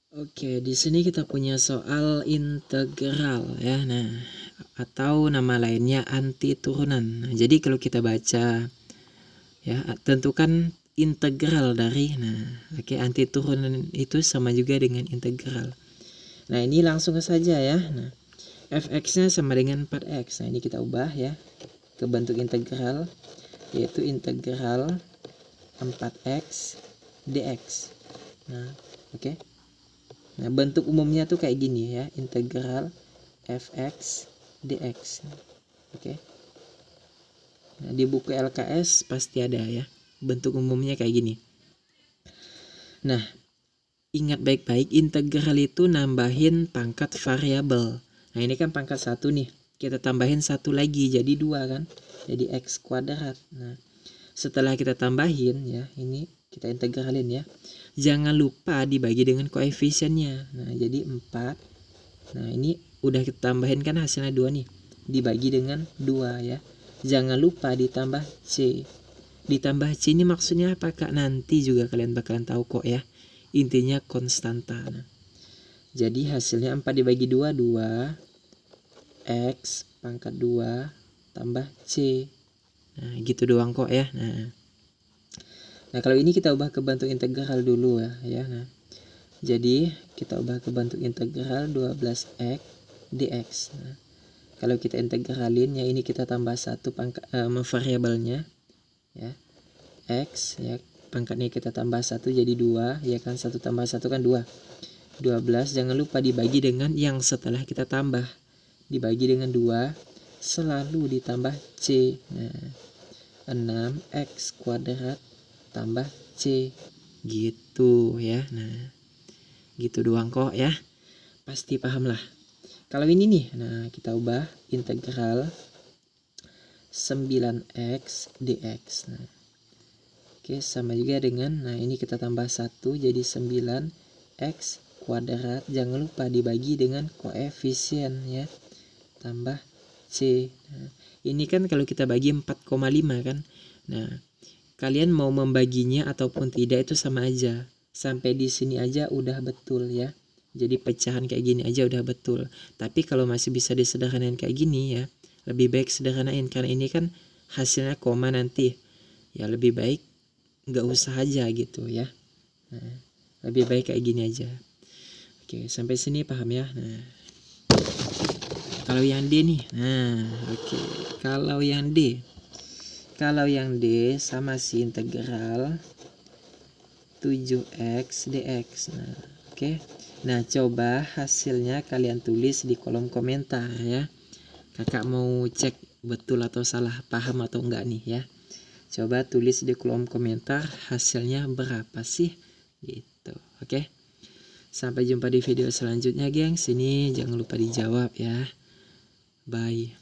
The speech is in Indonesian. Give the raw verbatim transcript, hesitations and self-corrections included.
Oke, di sini kita punya soal integral ya. Nah, atau nama lainnya anti turunan. Nah, jadi kalau kita baca ya, tentukan integral dari, nah, oke, anti turunan itu sama juga dengan integral. Nah, ini langsung saja ya. Nah, fx-nya sama dengan empat x. Nah, ini kita ubah ya ke bentuk integral, yaitu integral empat x dx. Nah, oke. Okay. Nah, bentuk umumnya tuh kayak gini ya, integral fx dx. Oke. Nah, di buku L K S pasti ada ya, bentuk umumnya kayak gini. Nah, ingat baik-baik, integral itu nambahin pangkat variabel. Nah, ini kan pangkat satu nih, kita tambahin satu lagi jadi dua kan, jadi x kuadrat. Nah, setelah kita tambahin ya, ini kita integralin ya, jangan lupa dibagi dengan koefisiennya. Nah, jadi empat. Nah, ini udah kita tambahin kan hasilnya dua nih, dibagi dengan dua ya, jangan lupa ditambah c. Ditambah c ini maksudnya apa kak? Nanti juga kalian bakalan tahu kok ya, intinya konstanta. Nah, jadi hasilnya empat dibagi dua, dua x pangkat dua tambah c. Nah, gitu doang kok ya. Nah, Nah, kalau ini kita ubah ke bentuk integral dulu ya, ya. Nah, jadi kita ubah ke bentuk integral dua belas x dx. Nah, kalau kita integralin ya, ini kita tambah satu pangkat eh, variabelnya ya, x ya, pangkatnya kita tambah satu jadi dua ya kan, satu tambah satu kan dua. dua belas jangan lupa dibagi dengan yang setelah kita tambah, dibagi dengan dua, selalu ditambah c. Nah, enam x kuadrat tambah c, gitu ya. Nah, gitu doang kok ya, pasti paham lah. Kalau ini nih, nah kita ubah integral sembilan x dx. Nah, oke, sama juga dengan, nah ini kita tambah satu jadi sembilan x kuadrat, jangan lupa dibagi dengan koefisien ya, tambah c. Nah, ini kan kalau kita bagi empat koma lima kan. Nah, kalian mau membaginya ataupun tidak itu sama aja. Sampai di sini aja udah betul ya. Jadi pecahan kayak gini aja udah betul. Tapi kalau masih bisa disederhanain kayak gini ya, lebih baik sederhanain, karena ini kan hasilnya koma nanti. Ya lebih baik nggak usah aja gitu ya. Nah, lebih baik kayak gini aja. Oke, sampai sini paham ya. Nah, kalau yang D nih. Nah, oke. Kalau yang D. Kalau yang D sama si integral tujuh x dx. Nah, oke. Okay. Nah, coba hasilnya kalian tulis di kolom komentar ya. Kakak mau cek betul atau salah, paham atau enggak nih ya. Coba tulis di kolom komentar hasilnya berapa sih gitu. Oke. Okay. Sampai jumpa di video selanjutnya, gengs. Ini jangan lupa dijawab ya. Bye.